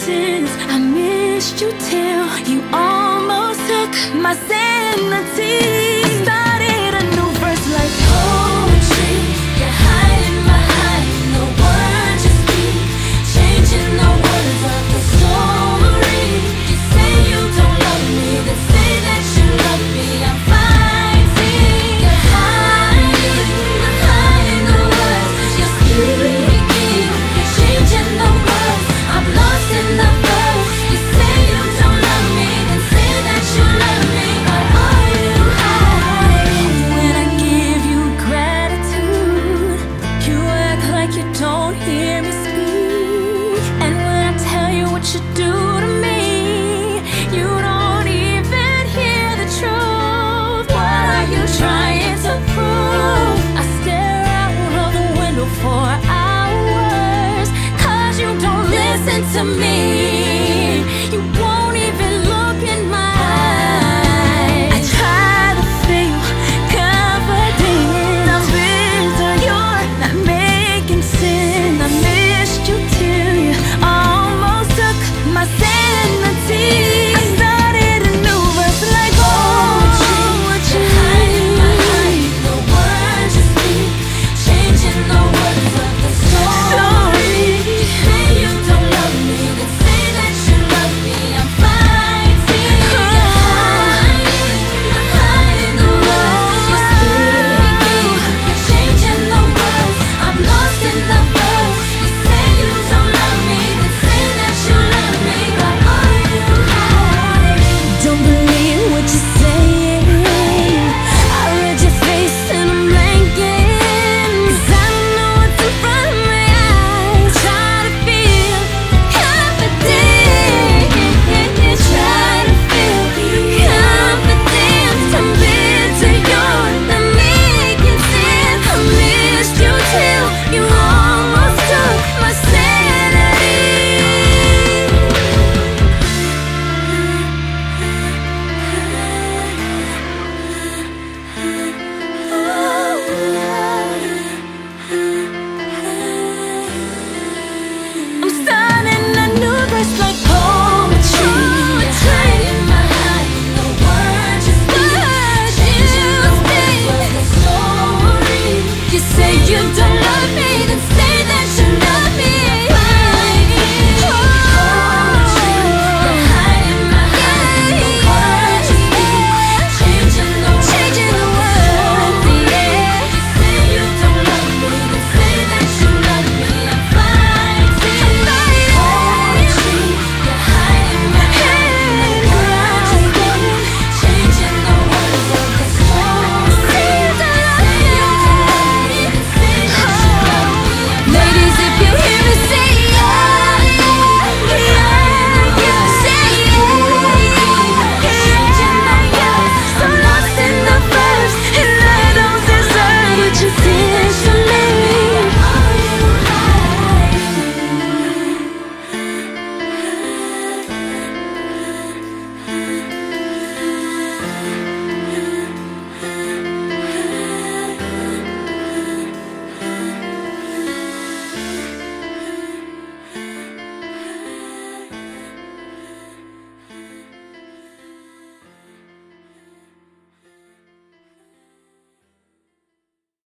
kisses. I missed you till you almost took my sanity. Started a new verse like poetry. You're hiding behind the words you speak, changing the words of the story. You say you don't love me, then say that you love me. I'm fighting. You're hiding behind the words you're speaking, you're changing the words. I'm lost in the verse. You say you don't love me, then say that you love me. But are you hiding? When I give you gratitude, you act like you don't hear me speak. And when I tell you what you do to me, you don't even hear the truth. What are you trying to prove? I stare out of the window for hours, 'cause you don't listen to me.